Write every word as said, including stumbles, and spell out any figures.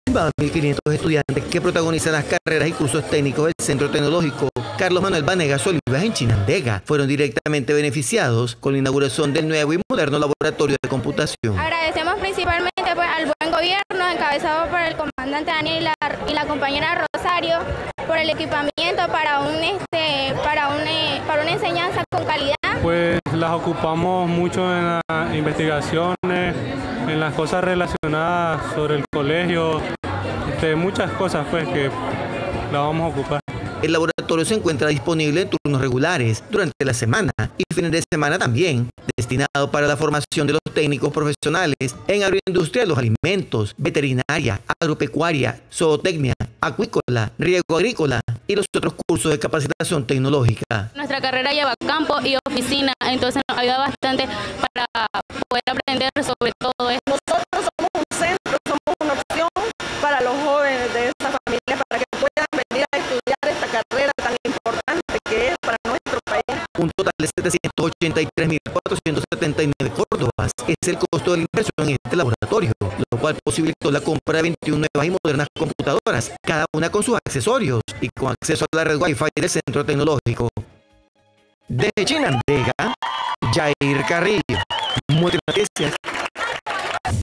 Más de mil quinientos estudiantes que protagonizan las carreras y cursos técnicos del Centro Tecnológico Carlos Manuel Vanegas Olivas en Chinandega fueron directamente beneficiados con la inauguración del nuevo y moderno laboratorio de computación. Agradecemos principalmente pues, al buen gobierno encabezado por el comandante Daniel y la, y la compañera Rosario por el equipamiento para, un, este, para, un, para una enseñanza con calidad. Pues las ocupamos mucho en las investigaciones, en las cosas relacionadas sobre el colegio, de muchas cosas pues que la vamos a ocupar. El laboratorio se encuentra disponible en turnos regulares durante la semana y fines de semana también, destinado para la formación de los técnicos profesionales en agroindustria de los alimentos, veterinaria, agropecuaria, zootecnia, acuícola, riego agrícola y los otros cursos de capacitación tecnológica. Nuestra carrera lleva campo y oficina, entonces nos ayuda bastante para poder aprender sobre todo esto. Nosotros somos un centro, somos una opción para los jóvenes de esta familia para que puedan venir a estudiar esta carrera tan importante que es para nuestro país. Un total de setecientos ochenta y tres mil cuatrocientos setenta y nueve córdobas es el costo de la inversión en este laboratorio, lo cual posibilitó la compra de veintiuna nuevas y modernas computadoras, cada una con sus accesorios y con acceso a la red Wi-Fi del Centro Tecnológico. Desde Chinandega, Jair Carrillo, Multinoticias.